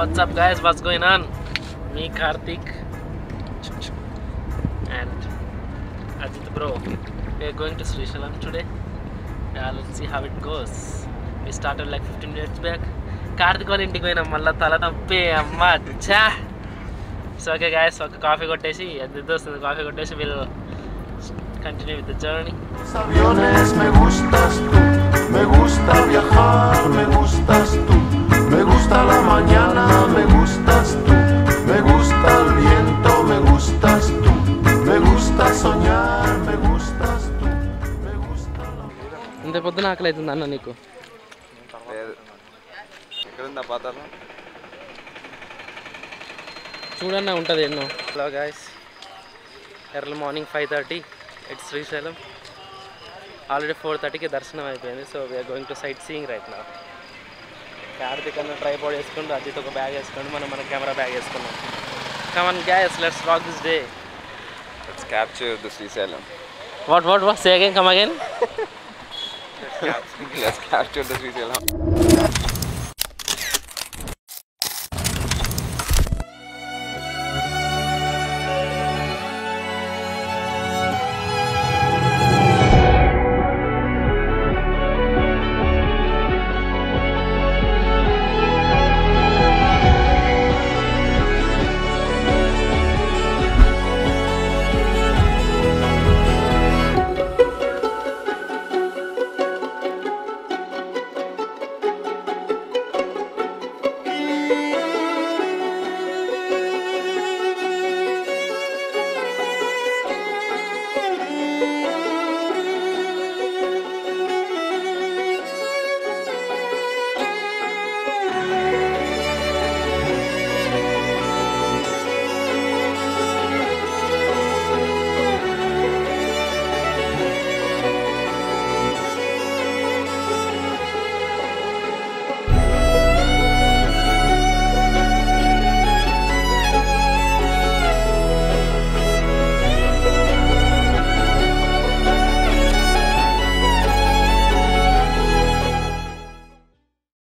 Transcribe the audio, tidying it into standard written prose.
what's up guys, what's going on? Me Karthik and Ajit bro. We are going to SRISAILAM today. Yeah, let's see how it goes. We started like 15 minutes back. Karthik wala intiki poyinam malla tala nappe amma cha. So okay guys, so coffee kottesi Ajit dostundi coffee kottesi we'll continue with the journey. Aviones, me gustas tú, me gusta viajar, me gustas tú, me gusta la mañana, me gustas tú, me gusta el viento, me gustas tú, me gusta soñar, me gustas tú, me gusta la... ఇంత పొద్దున ఆకలి అవుతుంది అన్న నీకు? ఎక్కడుందా పాతాలో చూడన్నా ఉంటుంది ఎన్నో. Hello guys, early morning 5:30 it's Srisailam. Already 4:30కి దర్శనం అయిపోయింది. So we are going to sightseeing right now. Karthik అన్న ట్రైపాడ్ వేసుకోండి, అజిత్ ఒక బ్యాగ్ వేసుకోండి, మనం మన కెమెరా బ్యాగ్ వేసుకున్నాం. Come on guys, let's rock this day. Let's capture the Srisailam. What say again, come again. Let's capture the Sri Lanka.